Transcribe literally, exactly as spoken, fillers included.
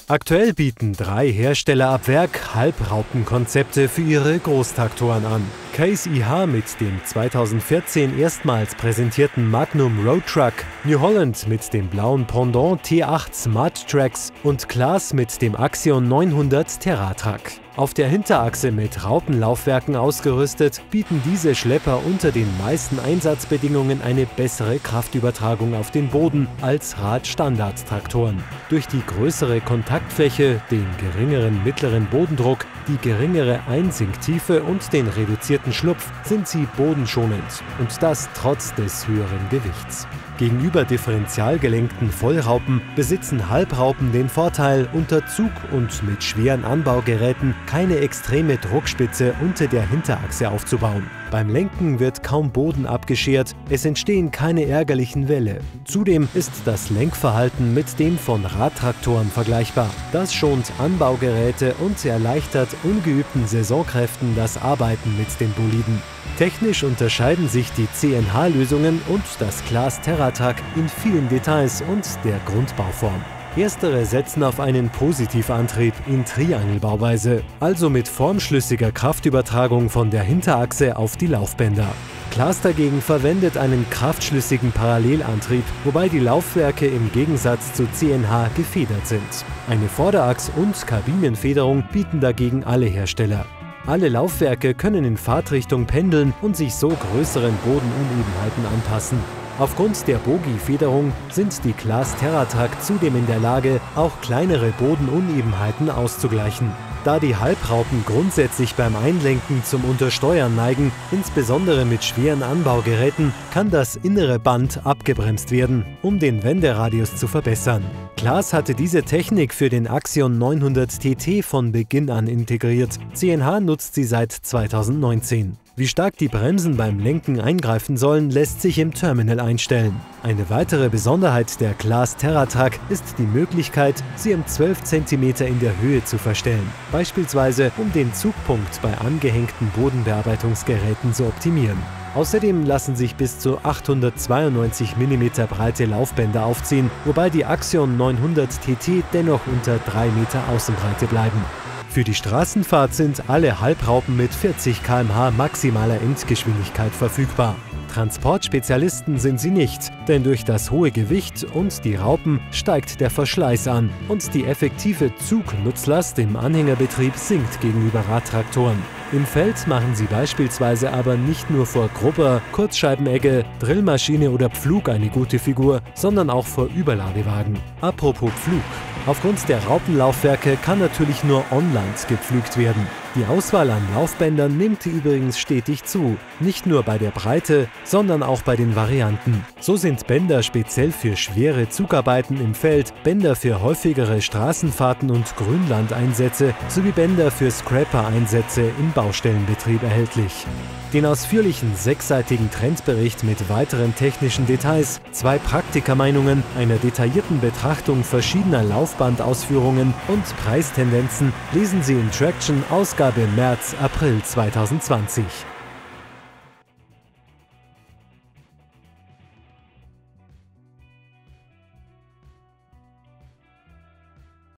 Aktuell bieten drei Hersteller ab Werk Halbraupenkonzepte für ihre Großtraktoren an. Case I H mit dem zweitausendvierzehn erstmals präsentierten Magnum Road Truck, New Holland mit dem blauen Pendant T acht Smart Tracks und Claas mit dem Axion neunhundert TerraTrack. Auf der Hinterachse mit Raupenlaufwerken ausgerüstet, bieten diese Schlepper unter den meisten Einsatzbedingungen eine bessere Kraftübertragung auf den Boden als Radstandardtraktoren. Durch die größere Kontaktfläche, den geringeren mittleren Bodendruck, die geringere Einsinktiefe und den reduzierten Schlupf sind sie bodenschonend und das trotz des höheren Gewichts. Gegenüber differentialgelenkten Vollraupen besitzen Halbraupen den Vorteil, unter Zug und mit schweren Anbaugeräten keine extreme Druckspitze unter der Hinterachse aufzubauen. Beim Lenken wird kaum Boden abgeschert, es entstehen keine ärgerlichen Wälle. Zudem ist das Lenkverhalten mit dem von Radtraktoren vergleichbar. Das schont Anbaugeräte und erleichtert ungeübten Saisonkräften das Arbeiten mit den Boliden. Technisch unterscheiden sich die C N H-Lösungen und das Claas TerraTrack in vielen Details und der Grundbauform. Erstere setzen auf einen Positivantrieb in Triangelbauweise, also mit formschlüssiger Kraftübertragung von der Hinterachse auf die Laufbänder. Claas dagegen verwendet einen kraftschlüssigen Parallelantrieb, wobei die Laufwerke im Gegensatz zu C N H gefedert sind. Eine Vorderachs- und Kabinenfederung bieten dagegen alle Hersteller. Alle Laufwerke können in Fahrtrichtung pendeln und sich so größeren Bodenunebenheiten anpassen. Aufgrund der Bogie-Federung sind die Claas TerraTrack zudem in der Lage, auch kleinere Bodenunebenheiten auszugleichen. Da die Halbraupen grundsätzlich beim Einlenken zum Untersteuern neigen, insbesondere mit schweren Anbaugeräten, kann das innere Band abgebremst werden, um den Wenderadius zu verbessern. Claas hatte diese Technik für den Axion neunhundert T T von Beginn an integriert. C N H nutzt sie seit zweitausendneunzehn. Wie stark die Bremsen beim Lenken eingreifen sollen, lässt sich im Terminal einstellen. Eine weitere Besonderheit der Claas TerraTrack ist die Möglichkeit, sie um zwölf Zentimeter in der Höhe zu verstellen, beispielsweise um den Zugpunkt bei angehängten Bodenbearbeitungsgeräten zu optimieren. Außerdem lassen sich bis zu achthundertzweiundneunzig Millimeter breite Laufbänder aufziehen, wobei die Axion neunhundert T T dennoch unter drei Meter Außenbreite bleiben. Für die Straßenfahrt sind alle Halbraupen mit vierzig Kilometer pro Stunde maximaler Endgeschwindigkeit verfügbar. Transportspezialisten sind sie nicht, denn durch das hohe Gewicht und die Raupen steigt der Verschleiß an und die effektive Zugnutzlast im Anhängerbetrieb sinkt gegenüber Radtraktoren. Im Feld machen sie beispielsweise aber nicht nur vor Grubber, Kurzscheibenegge, Drillmaschine oder Pflug eine gute Figur, sondern auch vor Überladewagen. Apropos Pflug. Aufgrund der Raupenlaufwerke kann natürlich nur on-land gepflügt werden. Die Auswahl an Laufbändern nimmt übrigens stetig zu, nicht nur bei der Breite, sondern auch bei den Varianten. So sind Bänder speziell für schwere Zugarbeiten im Feld, Bänder für häufigere Straßenfahrten und Grünlandeinsätze sowie Bänder für Scrapper-Einsätze im Baustellenbetrieb erhältlich. Den ausführlichen sechsseitigen Trendbericht mit weiteren technischen Details, zwei Praktikermeinungen, einer detaillierten Betrachtung verschiedener Laufbandausführungen und Preistendenzen lesen Sie in Traction Ausgabe März April zweitausendzwanzig.